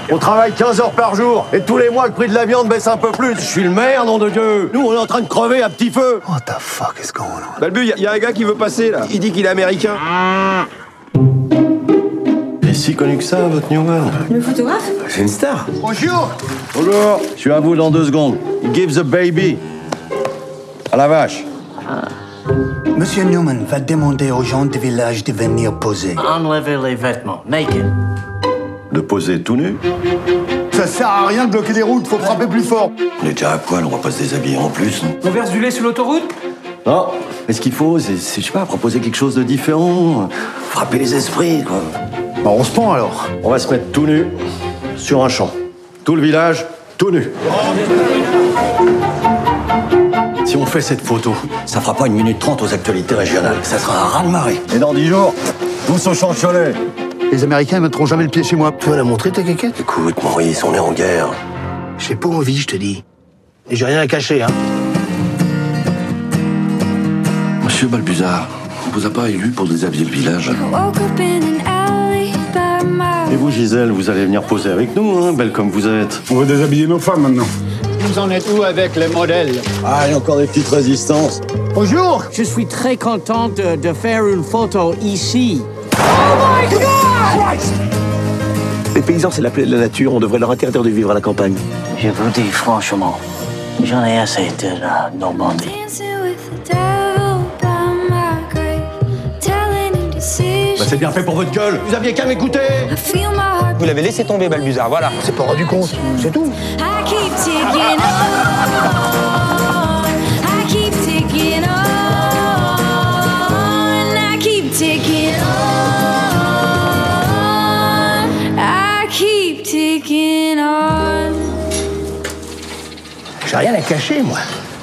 On travaille 15 heures par jour, et tous les mois, le prix de la viande baisse un peu plus. Je suis le maire, nom de Dieu. Nous, on est en train de crever à petit feu. What the fuck is going on? Balbu, y a un gars qui veut passer, là. Il dit qu'il est américain. Il est si connu que ça, votre New World. Le photographe? C'est une star. Bonjour. Bonjour. Je suis à vous dans 2 secondes. Give the baby. À la vache. Monsieur Newman va demander aux gens du village de venir poser. Enlevez les vêtements, naked. De poser tout nu. Ça sert à rien de bloquer les routes, faut frapper plus fort. On est déjà à poil, on va pas se déshabiller en plus. On verse du lait sur l'autoroute? Non, mais ce qu'il faut, c'est, je sais pas, proposer quelque chose de différent. Frapper les esprits, quoi. Bah on se pend alors. On va se mettre tout nu sur un champ. Tout le village, tout nu. Si on fait cette photo, ça fera pas 1 minute 30 aux actualités régionales. Ça sera un raz-de-marée. Et dans 10 jours, tous au champ de Cholet. Les Américains, ils mettront jamais le pied chez moi. Tu vas la montrer, ta quéquette? Écoute, Maurice, on est en guerre. J'ai pas envie, je te dis. Et j'ai rien à cacher, hein. Monsieur Balbuzard, on vous a pas élu pour déshabiller le village. Et vous, Gisèle, vous allez venir poser avec nous, hein, belle comme vous êtes. On va déshabiller nos femmes maintenant. Vous en êtes où avec les modèles? Ah, il y a encore des petites résistances. Bonjour. Je suis très contente de faire une photo ici. Les paysans, c'est la plaie de la nature. On devrait leur interdire de vivre à la campagne. Je vous dis franchement, j'en ai assez de la Normandie. Bah, c'est bien fait pour votre gueule. Vous aviez qu'à m'écouter. Vous l'avez laissé tomber, Balbuzard, voilà. C'est pas rendu compte, c'est tout. J'ai rien à cacher, moi.